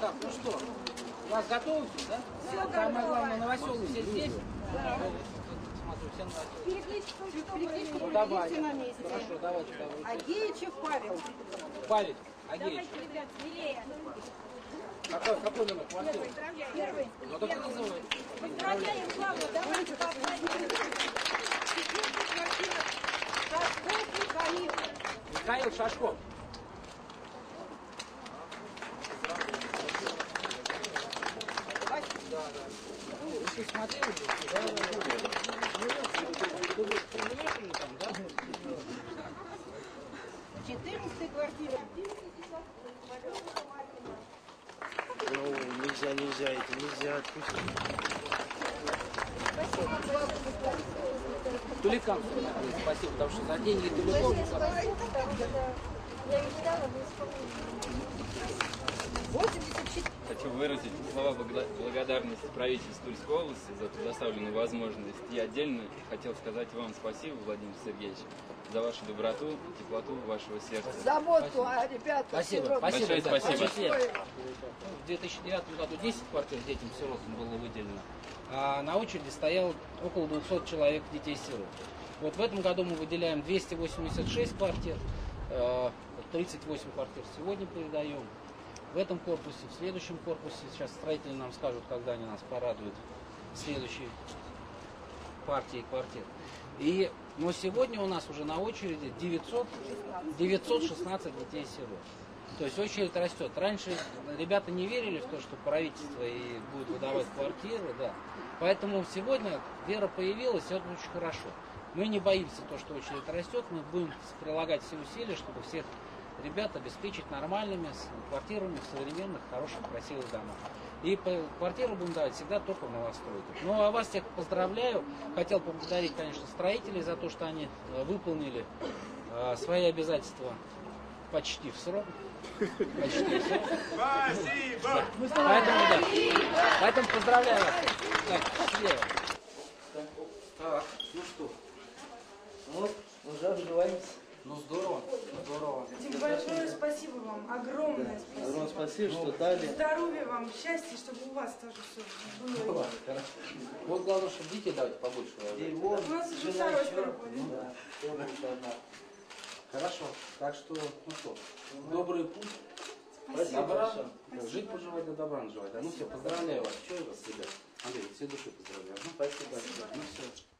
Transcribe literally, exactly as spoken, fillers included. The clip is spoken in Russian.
Так, ну что, у вас готовы все, да? Все, самое главное, новоселы все здесь? Да. Смотрю, все новоселы. Ну давайте, на месте. хорошо, давайте. Агеичев Павел. Павел, Агеич. Давайте, ребят, смелее. Какой, какой номер квартиры? Первый. Ну так и называй. Поздравляем, Павла, давайте поаплодируем. Квартира Шашков Михаил. Михаил Шашков. Да, да. Вы что, смотрели? Да, да, да. четырнадцатая квартира. Ну, нельзя, нельзя, это нельзя отпустить. Туликам спасибо, потому что за деньги Туликов. Я мечтала, но исполнила. Хочу выразить слова благодарности правительству Тульской области за предоставленную возможность. И отдельно хотел сказать вам спасибо, Владимир Сергеевич, за вашу доброту и теплоту вашего сердца. Заботу, а ребята. Спасибо, спасибо. Большое Да, спасибо. в две тысячи девятом году десять квартир детям-сиротам было выделено, а на очереди стояло около двухсот человек детей-сирот. Вот в этом году мы выделяем двести восемьдесят шесть квартир, тридцать восемь квартир сегодня передаем. В этом корпусе, в следующем корпусе, сейчас строители нам скажут, когда они нас порадуют, в следующей партии квартир. И, но сегодня у нас уже на очереди девятьсот, девятьсот шестнадцать детей-сирот. То есть очередь растет. Раньше ребята не верили в то, что правительство и будет выдавать квартиры, да. Поэтому сегодня вера появилась, и это очень хорошо. Мы не боимся то, что очередь растет, мы будем прилагать все усилия, чтобы всех ребят обеспечить нормальными квартирами в современных, хороших, красивых домах. И по квартиру будем давать всегда только в новостройках. Ну а вас всех поздравляю. Хотел поблагодарить, конечно, строителей за то, что они выполнили э, свои обязательства почти в срок. Почти в срок. Спасибо! Да. Поэтому, да. Поэтому поздравляю вас. Так, счастливо. Так, ну что? Вот, уже обживаемся. Ну здорово, здорово. Большое спасибо вам, огромное спасибо. Огромное спасибо, что дали. Здоровья вам, счастья, чтобы у вас тоже все было. Хорошо. Вот главное, чтобы детей давайте побольше. И вот, У нас уже жена второй еще. переходит. Да, тоже одна. Хорошо. Так что, ну что, добрый путь. Спасибо. Добра. Жить пожелать, да добра наживать. Ну все, поздравляю вас. Что у вас, ребят? Андрей, все души поздравляю. Ну, Спасибо. ну все.